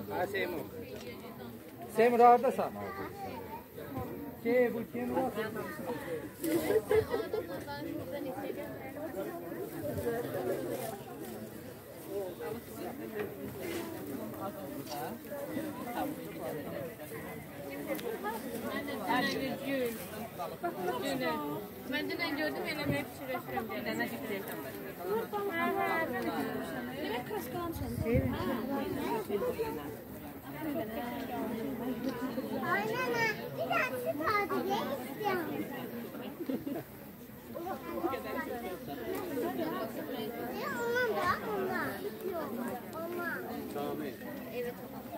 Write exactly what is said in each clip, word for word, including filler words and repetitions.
Ha, Seymur. Seymur oradasan. Şey, bu kim var? Ben dünden gördüm, elemeye pişiriyorum. Demek ki demek kaskalan sen. Aynen, bir daha süt aldı, ne istiyorsun? Ondan da, ondan. Ondan. Tamam. Evet.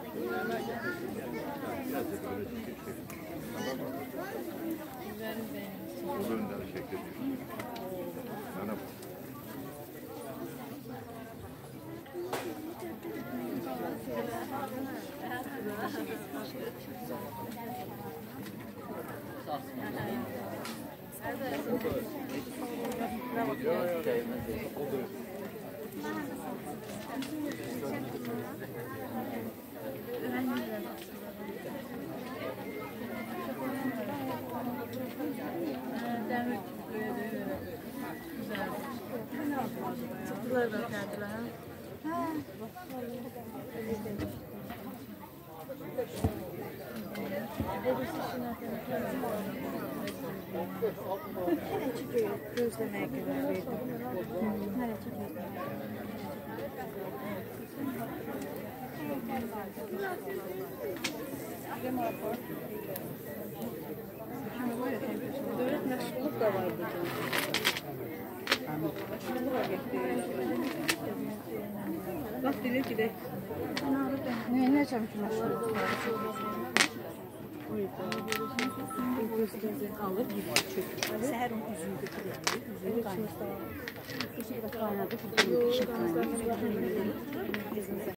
Oluğundan şekil. Sana Çıktılar da kendiler. Hele çıkıyor, gözlemeye kadar verdim. Hele çıkıyor. Devlet meşguluk da var burada. Bak diyor ki de. Ne ne çabuk meşguluk var. Alır gibi çökür. Seher onun üzüyü götürüyor. Üzüyü kaynadı. Üzüyü de kaynadı. Üzüyü kaynadı.